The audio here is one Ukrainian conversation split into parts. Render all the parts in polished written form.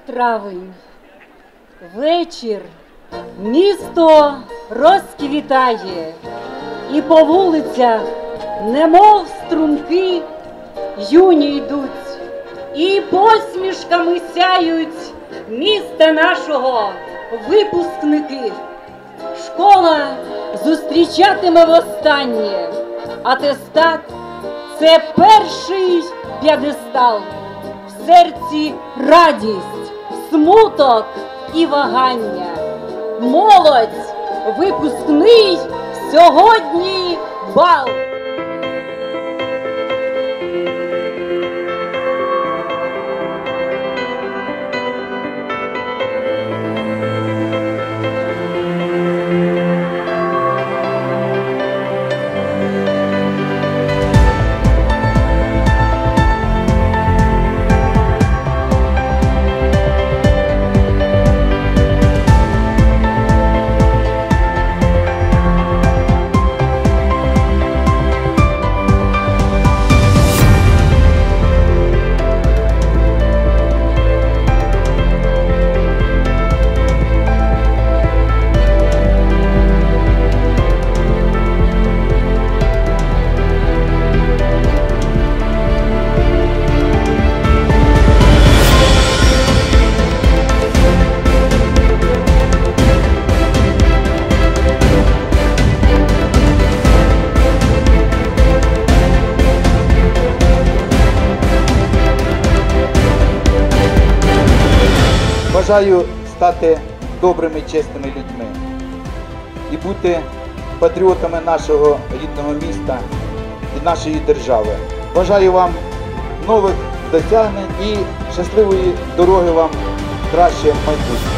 травень. Вечір. Місто розквітає, і по вулицях, немов струмки, юні йдуть, і посмішками сяють міста нашого випускники. Школа зустрічатиме востаннє, атестат – це перший п'єдестал. В серці радість, смуток і вагання. Молодь, випускний, сьогодні бал. Бажаю стати добрими, чесними людьми і бути патріотами нашого рідного міста і нашої держави. Бажаю вам нових досягнень і щасливої дороги вам в краще майбутнє.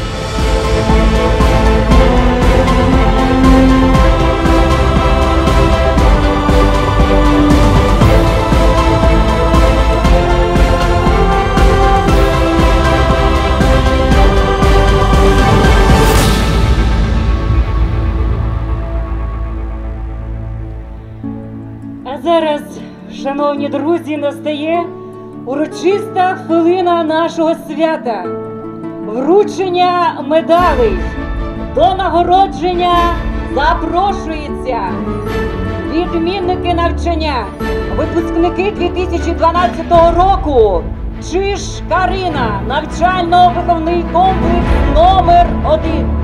А зараз, шановні друзі, настає урочиста хвилина нашого свята. Вручення медалей. До нагородження запрошується відмінники навчання, випускники 2012 року. Чиж Карина, навчально-виховний комплекс номер 1.